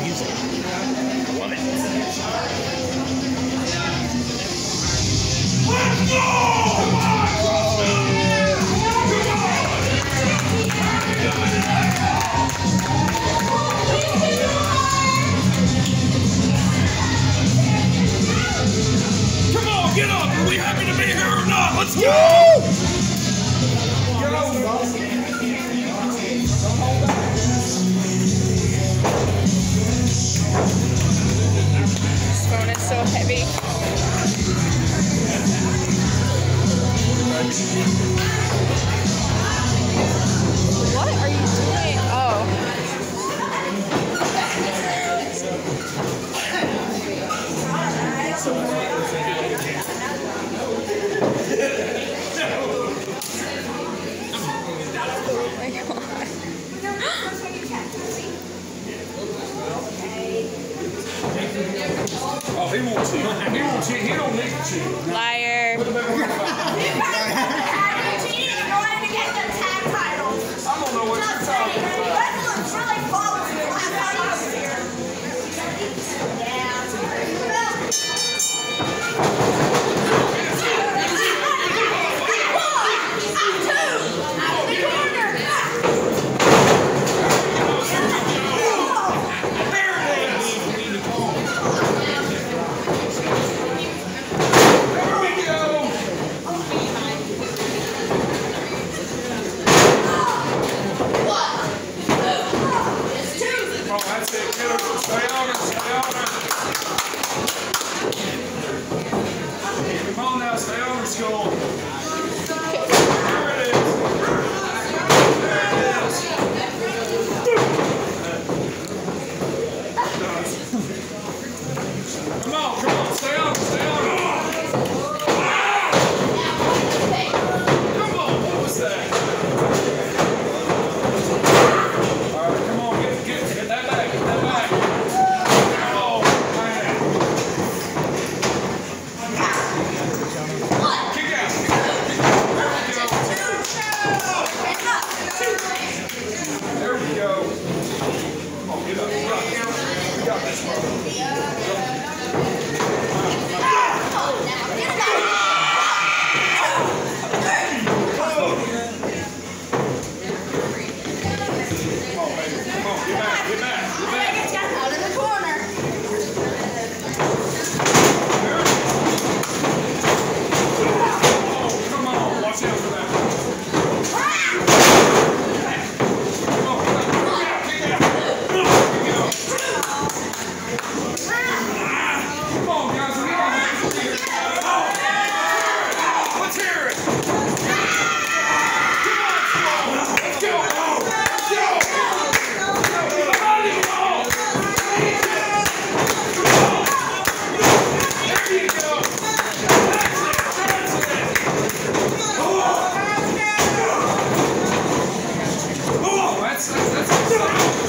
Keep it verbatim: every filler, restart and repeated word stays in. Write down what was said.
music. I love it. Let's go! Come on! Come on, get up! Are we happy to be here or not? Let's go! This phone is so heavy. What are you doing? Oh. Oh my God. Oh, he won't cheat. He won't cheat. He don't need to cheat. Liar. Put him in the I don't know what you're talking about. Come on now, stay on the school. There it is. There it is. Come on, come on, stay on, stay on. Come on, what was that? All right, come on, get, get, get that back, get that back. Oh, man. Kick out, kick out. There we go. Come on, get up, get up. We got this one. That's, that's, that's